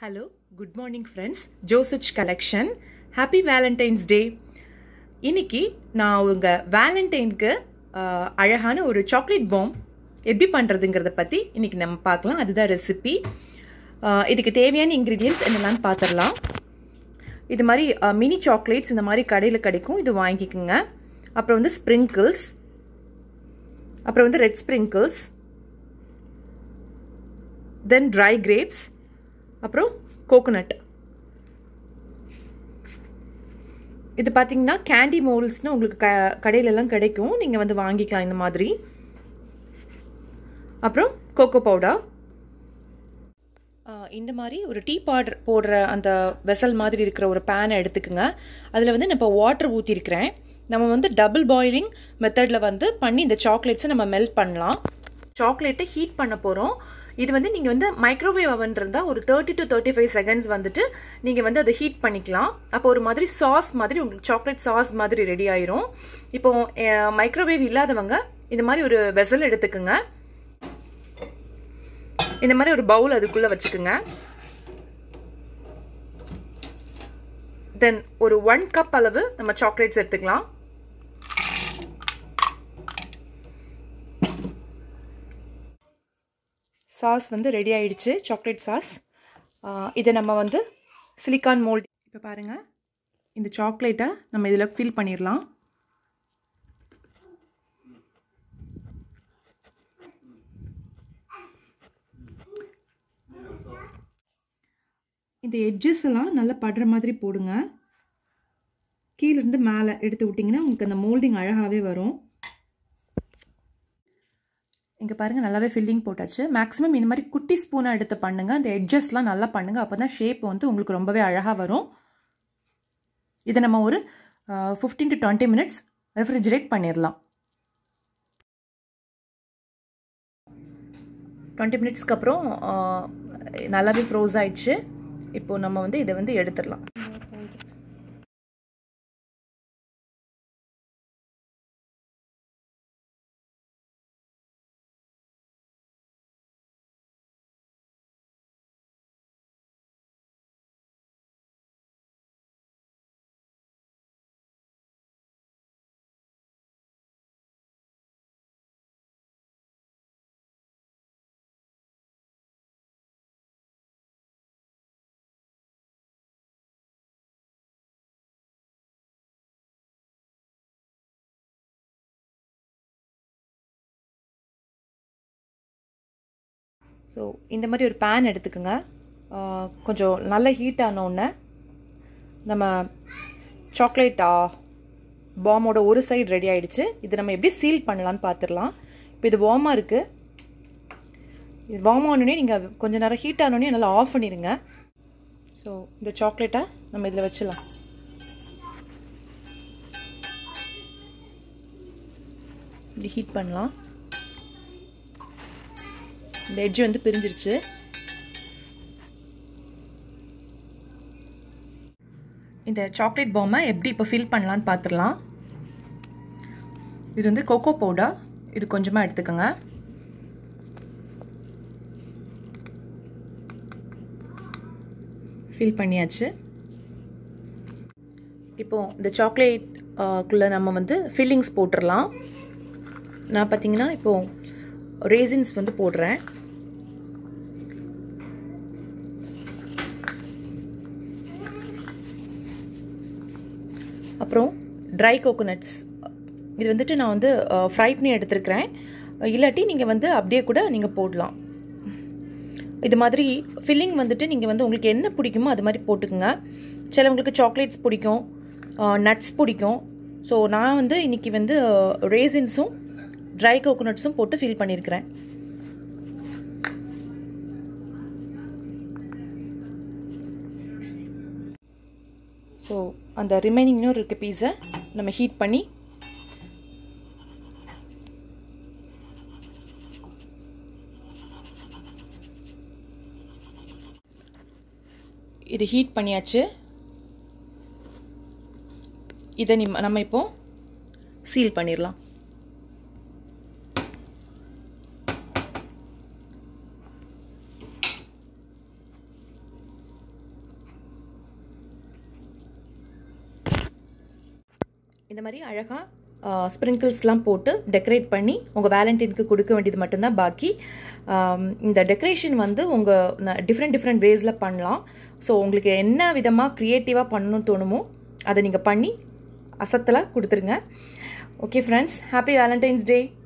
Hello, good morning friends. Josich collection. Happy Valentine's Day. இன்னைக்கு நான் உங்க வேலண்டைனுக்கு அழகான ஒரு சாக்லேட் பாம் எப்படி பண்றதுங்கறத பத்தி இன்னைக்கு நம்ம பார்க்கலாம். அதுதான் ரெசிபி. இதுக்கு தேவையான இன்கிரிடியன்ட்ஸ் என்னெல்லாம் பார்த்துடலாம். இது மாதிரி மினி சாக்லேட்ஸ் இந்த மாதிரி கடையில் கிடைக்கும். இது வாங்கிக்கோங்க. அப்புறம் வந்து ஸ்ப்ரிங்கிள்ஸ், அப்புறம் வந்து red sprinkles, then dry grapes, அப்புறம் கோகோனட். இது பார்த்தீங்கன்னா கேண்டி மோல்ஸ்னு உங்களுக்கு கடையிலெல்லாம் கிடைக்கும். நீங்கள் வந்து வாங்கிக்கலாம் இந்த மாதிரி. அப்புறம் கோகோ பவுடர். இந்த மாதிரி ஒரு டீ போடுற அந்த வெசல் மாதிரி இருக்கிற ஒரு பேனை எடுத்துக்கோங்க. அதில் வந்து நான் இப்போ வாட்டர் ஊற்றிருக்கிறேன். நம்ம வந்து டபுள் பாயிலிங் மெத்தடில் வந்து பண்ணி இந்த சாக்லேட்ஸை நம்ம மெல்ட் பண்ணலாம். சாக்லேட்டை ஹீட் பண்ண போகிறோம். இது வந்து நீங்கள் வந்து மைக்ரோவேவ் அவன் இருந்தால் ஒரு 30 to 35 செகண்ட்ஸ் வந்துட்டு நீங்கள் வந்து அதை ஹீட் பண்ணிக்கலாம். அப்போ ஒரு மாதிரி சாஸ் மாதிரி உங்களுக்கு சாக்லேட் சாஸ் மாதிரி ரெடி ஆயிரும். இப்போ மைக்ரோவேவ் இல்லாதவங்க இந்த மாதிரி ஒரு வெசல் எடுத்துக்குங்க. இந்த மாதிரி ஒரு பவுல் அதுக்குள்ளே வச்சுக்குங்க. தென் ஒரு 1 கப் அளவு நம்ம சாக்லேட்ஸ் எடுத்துக்கலாம். சாஸ் வந்து ரெடி ஆயிடுச்சு, சாக்லேட் சாஸ். இதை நம்ம வந்து சிலிக்கான் மோல்ட். இப்போ பாருங்கள், இந்த சாக்லேட்டை நம்ம இதில் ஃபில் பண்ணிடலாம். இந்த எட்ஜஸ் எல்லாம் நல்லா படுற மாதிரி போடுங்க. கீழேருந்து மேலே எடுத்து விட்டிங்கன்னா உங்களுக்கு அந்த மோல்டிங் அழகாகவே வரும். இங்கே பாருங்கள், நல்லாவே ஃபில்லிங் போட்டாச்சு. மேக்ஸிமம் இந்த மாதிரி குட்டி ஸ்பூனாக எடுத்து பண்ணுங்கள். அந்த எட்ஜஸ்லாம் நல்லா பண்ணுங்கள். அப்போ தான் ஷேப் வந்து உங்களுக்கு ரொம்பவே அழகாக வரும். இதை நம்ம ஒரு 15 to 20 மினிட்ஸ் ரெஃப்ரிஜரேட் பண்ணிடலாம். 20 மினிட்ஸ்க்கு அப்புறம் நல்லாவே ஃப்ரோஸ் ஆயிடுச்சு. இப்போது நம்ம வந்து இதை வந்து எடுத்துடலாம். ஸோ இந்த மாதிரி ஒரு பேன் எடுத்துக்கோங்க. கொஞ்சம் நல்ல ஹீட் ஆனோடனே நம்ம சாக்லேட் பாமோட ஒரு சைடு ரெடி ஆகிடுச்சு. இது நம்ம எப்படி சீல் பண்ணலான்னு பார்த்துடலாம். இப்போ இது வார்மாக இருக்குது. இது வார்ம் ஆனோடனே நீங்கள் கொஞ்சம் நேரம் ஹீட் ஆனோடனே நல்லா ஆஃப் பண்ணிடுங்க. ஸோ இந்த சாக்லேட்டை நம்ம இதில் வச்சிடலாம். இது ஹீட் பண்ணலாம். இந்த எட்ஜ் வந்து பிரிஞ்சிருச்சு. இந்த சாக்லேட் பாமை எப்படி இப்போ ஃபில் பண்ணலான்னு பார்த்துடலாம். இது வந்து கோகோ பவுடர். இது கொஞ்சமாக எடுத்துக்கோங்க. ஃபில் பண்ணியாச்சு. இப்போது இந்த சாக்லேட்குள்ளே நம்ம வந்து ஃபில்லிங்ஸ் போட்டுடலாம். நான் பார்த்தீங்கன்னா இப்போது ரேசின்ஸ் வந்து போடுறேன். அப்புறம் ட்ரை கோகோனட்ஸ். இது வந்துட்டு நான் வந்து ஃப்ரை பண்ணி எடுத்துருக்கிறேன். இல்லாட்டி நீங்கள் வந்து அப்படியே கூட நீங்கள் போடலாம். இது மாதிரி ஃபில்லிங் வந்துட்டு நீங்கள் வந்து உங்களுக்கு என்ன பிடிக்குமோ அது மாதிரி போட்டுக்குங்க. சிலவங்களுக்கு சாக்லேட்ஸ் பிடிக்கும், நட்ஸ் பிடிக்கும். ஸோ நான் வந்து இன்றைக்கி வந்து ரேசின்ஸும் ட்ரை கோகோனட்ஸும் போட்டு ஃபில் பண்ணியிருக்கிறேன். ஸோ அந்த ரிமைனிங் இன்னொரு இருக்க பீஸை நம்ம ஹீட் பண்ணி இது ஹீட் பண்ணியாச்சு. இதை நம்ம இப்போ சீல் பண்ணிடலாம். இந்த மாதிரி அழகாக ஸ்ப்ரிங்கிள்ஸ்லாம் போட்டு டெக்கரேட் பண்ணி உங்கள் வேலண்டைனுக்கு கொடுக்க வேண்டியது மட்டும்தான் பாக்கி. இந்த டெக்கரேஷன் வந்து உங்கள் டிஃப்ரெண்ட் வேஸில் பண்ணலாம். ஸோ உங்களுக்கு என்ன விதமாக க்ரியேட்டிவாக பண்ணணும்னு தோணுமோ அதை நீங்கள் பண்ணி அசத்தலாக கொடுத்துருங்க. ஓகே ஃப்ரெண்ட்ஸ், ஹாப்பி வேலண்டைன்ஸ் டே.